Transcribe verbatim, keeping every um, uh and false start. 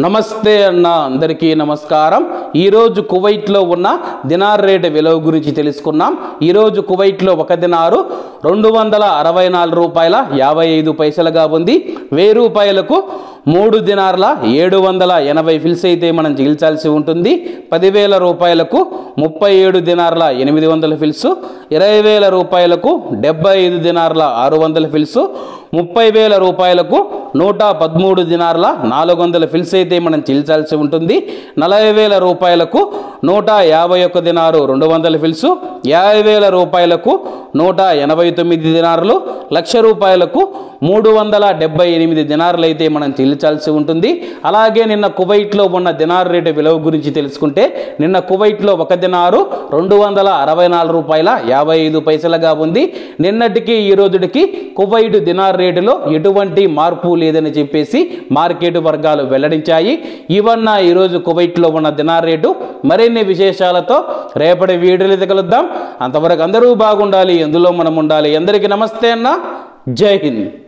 నమస్తే అన్న అందరికీ నమస్కారం। ఈ రోజు కువైట్ లో ఉన్న దినార్ రేట్ విలువ గురించి తెలుసుకున్నాం। ఈ రోజు కువైట్ లో ఒక దినారు రెండు వందల అరవై నాలుగు రూపాయల యాభై ఐదు పైసలుగా ఉంది। వెయ్యి రూపాయలకు మూడు దినార్ల ఏడు వందల ఎనభై ఫిల్స్ అయితే మనం చెల్లించాల్సి ఉంటుంది। పదివేల రూపాయలకు ముప్పై ఏడు దినార్ల ఎనిమిది వందల ఫిల్స్, ఇరవై వేల రూపాయలకు డెబ్బై ఐదు దినార్ల ఆరు వందల ఫిల్స్, ముప్పై వేల రూపాయలకు నూట పదమూడు దినార్ల నాలుగు వందల ఫిల్స్ అయితే మనం చెల్లించాల్సి ఉంటుంది। నలభై వేల రూపాయలకు నూట యాభై ఒక్క దినారు రెండు వందల ఫిల్స్, యాభై వేల రూపాయలకు నూట ఎనభై తొమ్మిది దినారులు, లక్ష రూపాయలకు మూడు వందల డెబ్బై ఎనిమిది దినారులు అయితే మనం చెల్లించాల్సి ఉంటుంది। అలాగే నిన్న కువైట్లో ఉన్న దినార్ రేటు విలువ గురించి తెలుసుకుంటే నిన్న కువైట్లో ఒక దినారు రెండు వందల అరవై నాలుగు రూపాయల యాభై ఐదు పైసలుగా ఉంది। నిన్నటికి ఈ రోజుకి కువైట్ దినార్ రేటులో ఎటువంటి మార్పు లేదని చెప్పేసి మార్కెట్ వర్గాలు వెల్లడించాయి। ఇవన్న ఈరోజు కువైట్లో ఉన్న దినార్ రేటు। మరిన్ని విశేషాలతో రేపటి వీడియోలో కలుద్దాం। అంతవరకు అందరూ బాగుండాలి, ఎందులో మనం ఉండాలి। అందరికీ నమస్తే అన్న, జై హింద్।